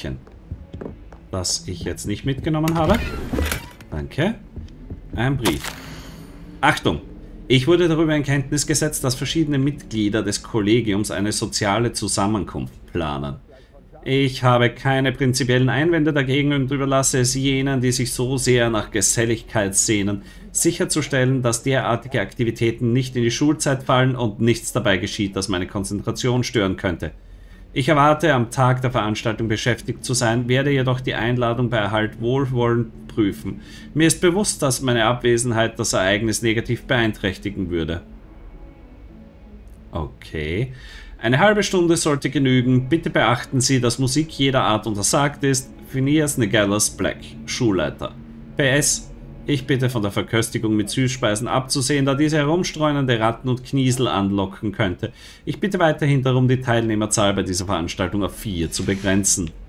Päckchen, das ich jetzt nicht mitgenommen habe. Danke. Ein Brief. Achtung! Ich wurde darüber in Kenntnis gesetzt, dass verschiedene Mitglieder des Kollegiums eine soziale Zusammenkunft planen. Ich habe keine prinzipiellen Einwände dagegen und überlasse es jenen, die sich so sehr nach Geselligkeit sehnen, sicherzustellen, dass derartige Aktivitäten nicht in die Schulzeit fallen und nichts dabei geschieht, das meine Konzentration stören könnte. Ich erwarte, am Tag der Veranstaltung beschäftigt zu sein, werde jedoch die Einladung bei Erhalt wohlwollend prüfen. Mir ist bewusst, dass meine Abwesenheit das Ereignis negativ beeinträchtigen würde. Okay. Eine halbe Stunde sollte genügen. Bitte beachten Sie, dass Musik jeder Art untersagt ist. Phineas Negallas Black, Schulleiter. PS: Ich bitte von der Verköstigung mit Süßspeisen abzusehen, da diese herumstreunende Ratten und Kniesel anlocken könnte. Ich bitte weiterhin darum, die Teilnehmerzahl bei dieser Veranstaltung auf 4 zu begrenzen.